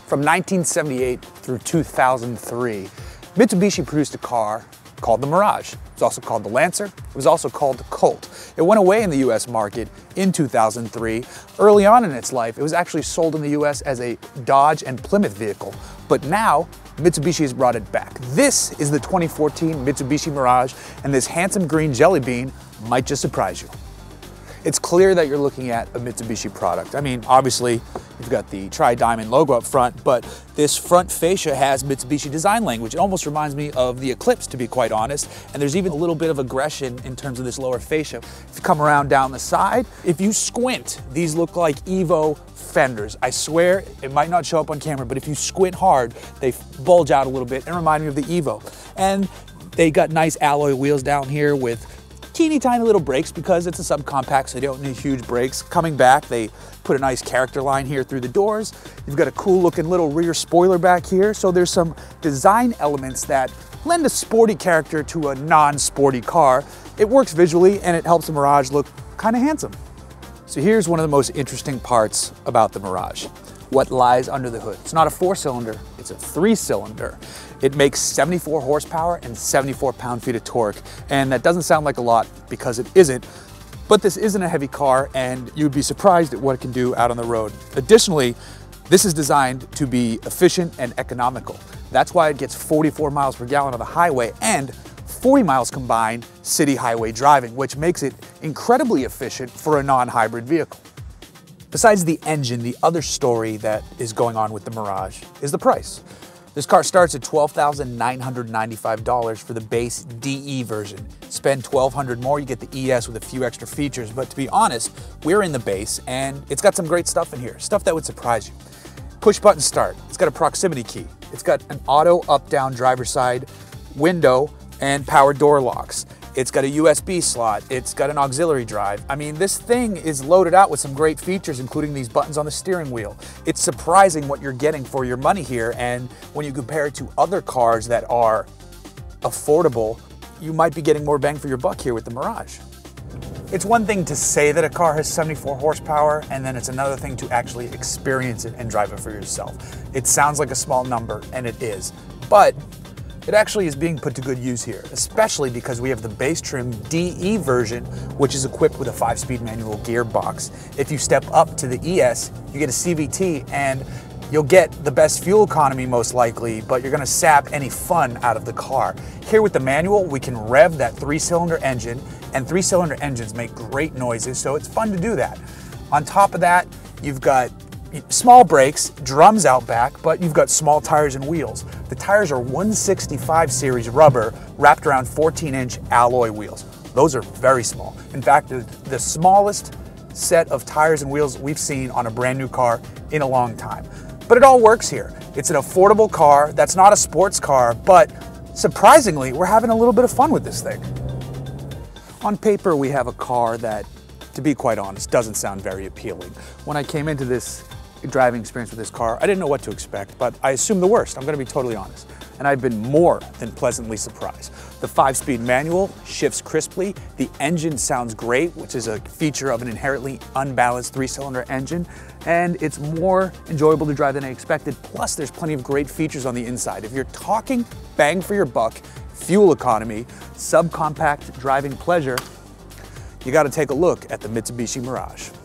From 1978 through 2003, Mitsubishi produced a car called the Mirage. It was also called the Lancer. It was also called the Colt. It went away in the US market in 2003. Early on in its life, it was actually sold in the US as a Dodge and Plymouth vehicle. But now, Mitsubishi has brought it back. This is the 2014 Mitsubishi Mirage, and this handsome green jelly bean might just surprise you. It's clear that you're looking at a Mitsubishi product. I mean, obviously, you've got the tri-diamond logo up front, but this front fascia has Mitsubishi design language. It almost reminds me of the Eclipse, to be quite honest, and there's even a little bit of aggression in terms of this lower fascia. If you come around down the side, if you squint, these look like Evo fenders. I swear, it might not show up on camera, but if you squint hard, they bulge out a little bit and remind me of the Evo. And they got nice alloy wheels down here with teeny tiny little brakes because it's a subcompact, so they don't need huge brakes. Coming back, they put a nice character line here through the doors. You've got a cool looking little rear spoiler back here. So there's some design elements that lend a sporty character to a non-sporty car. It works visually and it helps the Mirage look kind of handsome. So here's one of the most interesting parts about the Mirage. What lies under the hood. It's not a 4-cylinder, it's a 3-cylinder. It makes 74 horsepower and 74 pound-feet of torque, and that doesn't sound like a lot because it isn't, but this isn't a heavy car and you'd be surprised at what it can do out on the road. Additionally, this is designed to be efficient and economical. That's why it gets 44 miles per gallon on the highway and 40 miles combined city highway driving, which makes it incredibly efficient for a non-hybrid vehicle. Besides the engine, the other story that is going on with the Mirage is the price. This car starts at $12,995 for the base DE version. Spend $1,200 more, you get the ES with a few extra features, but to be honest, we're in the base and it's got some great stuff in here, stuff that would surprise you. Push button start, it's got a proximity key, it's got an auto up-down driver's side window and power door locks. It's got a USB slot, it's got an auxiliary drive. I mean, this thing is loaded out with some great features, including these buttons on the steering wheel. It's surprising what you're getting for your money here, and when you compare it to other cars that are affordable, you might be getting more bang for your buck here with the Mirage. It's one thing to say that a car has 74 horsepower, and then it's another thing to actually experience it and drive it for yourself. It sounds like a small number, and it is, but it actually is being put to good use here, especially because we have the base trim DE version, which is equipped with a 5-speed manual gearbox. If you step up to the ES, you get a CVT and you'll get the best fuel economy most likely, but you're gonna sap any fun out of the car. Here with the manual, we can rev that 3-cylinder engine, and 3-cylinder engines make great noises, so it's fun to do that. On top of that, you've got small brakes, drums out back, but you've got small tires and wheels. The tires are 165 series rubber wrapped around 14-inch alloy wheels. Those are very small. In fact, the smallest set of tires and wheels we've seen on a brand new car in a long time. But it all works here. It's an affordable car that's not a sports car, but surprisingly, we're having a little bit of fun with this thing. On paper, we have a car that, to be quite honest, doesn't sound very appealing. When I came into this driving experience with this car, I didn't know what to expect, but I assumed the worst. I'm gonna be totally honest. And I've been more than pleasantly surprised. The 5-speed manual shifts crisply. The engine sounds great, which is a feature of an inherently unbalanced 3-cylinder engine. And it's more enjoyable to drive than I expected. Plus, there's plenty of great features on the inside. If you're talking bang for your buck, fuel economy, subcompact driving pleasure, you gotta take a look at the Mitsubishi Mirage.